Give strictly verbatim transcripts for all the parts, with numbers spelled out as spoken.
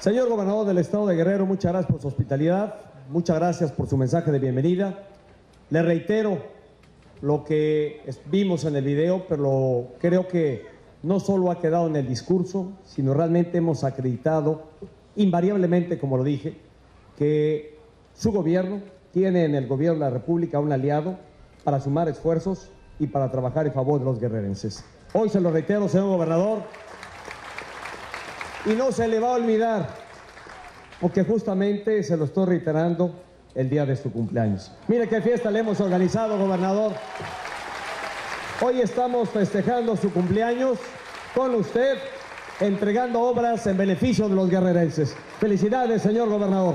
Señor gobernador del estado de Guerrero, muchas gracias por su hospitalidad, muchas gracias por su mensaje de bienvenida. Le reitero lo que vimos en el video, pero creo que no solo ha quedado en el discurso, sino realmente hemos acreditado invariablemente, como lo dije, que su gobierno tiene en el gobierno de la República un aliado para sumar esfuerzos y para trabajar en favor de los guerrerenses. Hoy se lo reitero, señor gobernador, y no se le va a olvidar, porque justamente se lo estoy reiterando el día de su cumpleaños. Mire qué fiesta le hemos organizado, gobernador. Hoy estamos festejando su cumpleaños con usted, entregando obras en beneficio de los guerrerenses. Felicidades, señor gobernador.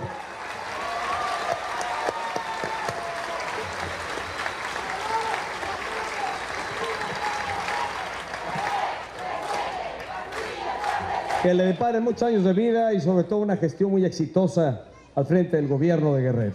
Que le deparen muchos años de vida y sobre todo una gestión muy exitosa al frente del gobierno de Guerrero.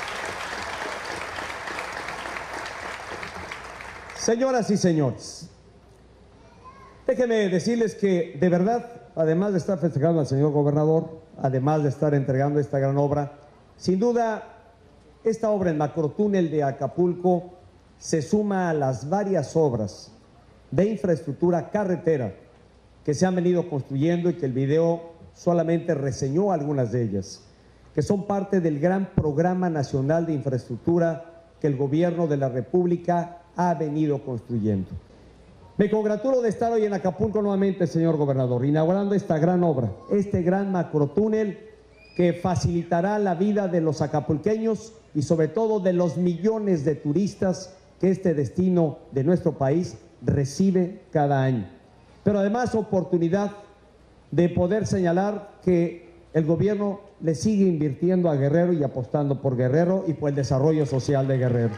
Señoras y señores, déjenme decirles que de verdad, además de estar festejando al señor gobernador, además de estar entregando esta gran obra, sin duda esta obra en macrotúnel de Acapulco se suma a las varias obras de infraestructura carretera que se han venido construyendo y que el video solamente reseñó algunas de ellas, que son parte del gran Programa Nacional de Infraestructura que el gobierno de la República ha venido construyendo. Me congratulo de estar hoy en Acapulco nuevamente, señor gobernador, inaugurando esta gran obra, este gran macrotúnel que facilitará la vida de los acapulqueños y sobre todo de los millones de turistas que este destino de nuestro país recibe cada año. Pero además oportunidad de poder señalar que el gobierno le sigue invirtiendo a Guerrero y apostando por Guerrero y por el desarrollo social de Guerrero.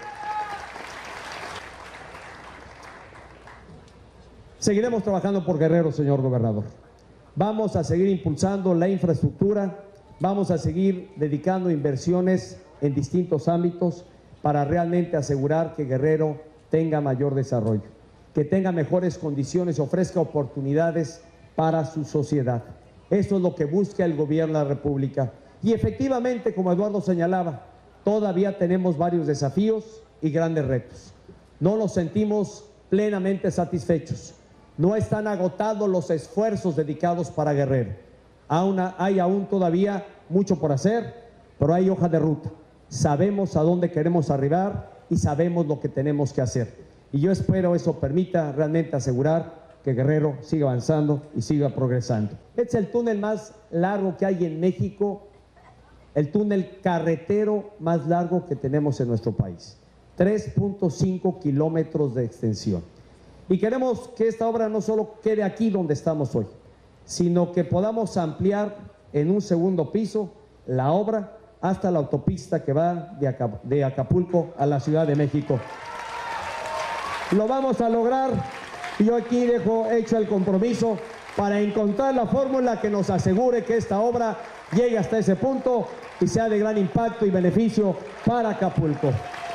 Seguiremos trabajando por Guerrero, señor gobernador. Vamos a seguir impulsando la infraestructura, vamos a seguir dedicando inversiones en distintos ámbitos para realmente asegurar que Guerrero tenga mayor desarrollo, que tenga mejores condiciones, ofrezca oportunidades para su sociedad. Eso es lo que busca el gobierno de la República. Y efectivamente, como Eduardo señalaba, todavía tenemos varios desafíos y grandes retos. No nos sentimos plenamente satisfechos. No están agotados los esfuerzos dedicados para Guerrero. Aún hay aún todavía mucho por hacer, pero hay hoja de ruta. Sabemos a dónde queremos arribar y sabemos lo que tenemos que hacer. Y yo espero eso permita realmente asegurar que Guerrero siga avanzando y siga progresando. Este es el túnel más largo que hay en México, el túnel carretero más largo que tenemos en nuestro país. tres punto cinco kilómetros de extensión. Y queremos que esta obra no solo quede aquí donde estamos hoy, sino que podamos ampliar en un segundo piso la obra hasta la autopista que va de, Acap- de Acapulco a la Ciudad de México. Lo vamos a lograr y yo aquí dejo hecho el compromiso para encontrar la fórmula que nos asegure que esta obra llegue hasta ese punto y sea de gran impacto y beneficio para Acapulco.